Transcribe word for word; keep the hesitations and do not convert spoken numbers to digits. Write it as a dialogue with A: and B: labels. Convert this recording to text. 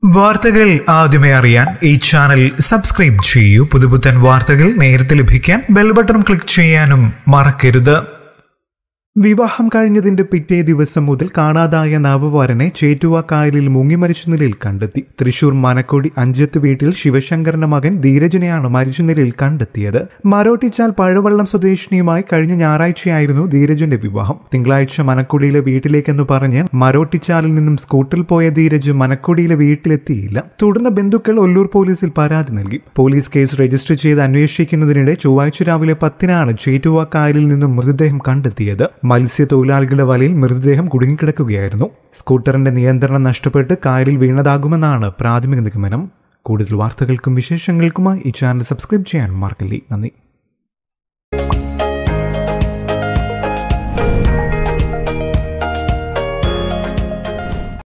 A: വാർത്തകൾ ആദ്യമേ അറിയാൻ ഈ ചാനൽ സബ്സ്ക്രൈബ് ചെയ്യൂ. പുതുപുത്തൻ വാർത്തകൾ നേരത്തെ ലഭിക്കാൻ ബെൽ ബട്ടൺ ക്ലിക്ക് ചെയ്യാനും മറക്കരുത്. വിവാഹം കഴിഞ്ഞതിന്റെ പിറ്റേ ദിവസം മുതൽ കാണാതായ നവവരനെ ചേറ്റുവ കായലിൽ മുങ്ങിമരിച്ച നിലയിൽ കണ്ടെത്തി. തൃശൂർ മനക്കൊടി അഞ്ചത്ത് വീട്ടിൽ ശിവശങ്കറിന്റെ മകൻ ധീരജിനെയാണ് മരിച്ച നിലയിൽ കണ്ടെത്തിയത്. മരോട്ടിച്ചാൽ പഴവള്ളം സ്വദേശിനിയുമായി കഴിഞ്ഞ ഞായറാഴ്ചയായിരുന്നു ധീരജിന്റെ വിവാഹം. തിങ്കളാഴ്ച മനക്കൊടിയിലെ വീട്ടിലേക്കെന്ന് പറഞ്ഞ് മരോട്ടിച്ചാലിൽ നിന്നും സ്കൂട്ടറിൽ പോയ ധീരജ് മനക്കൊടിയിലെ വീട്ടിലെത്തിയില്ല. തുടർന്ന് ബന്ധുക്കൾ ഒല്ലൂർ പോലീസിൽ പരാതി നൽകി. പോലീസ് കേസ് രജിസ്റ്റർ ചെയ്ത് അന്വേഷിക്കുന്നതിനിടെ ചൊവ്വാഴ്ച രാവിലെ പത്തിനാണ് ചേറ്റുവ കായലിൽ നിന്നും മൃതദേഹം കണ്ടെത്തിയത്. മത്സ്യത്തൊഴിലാളികളുടെ വലയിൽ മൃതദേഹം കുടുങ്ങിക്കിടക്കുകയായിരുന്നു. സ്കൂട്ടറിന്റെ നിയന്ത്രണം നഷ്ടപ്പെട്ട് കായലിൽ വീണതാകുമെന്നാണ് പ്രാഥമിക നിഗമനം. കൂടുതൽ വാർത്തകൾക്കും വിശേഷങ്ങൾക്കുമായി ഈ ചാനൽ സബ്സ്ക്രൈബ് ചെയ്യാൻ മറക്കല്ലേ. നന്ദി.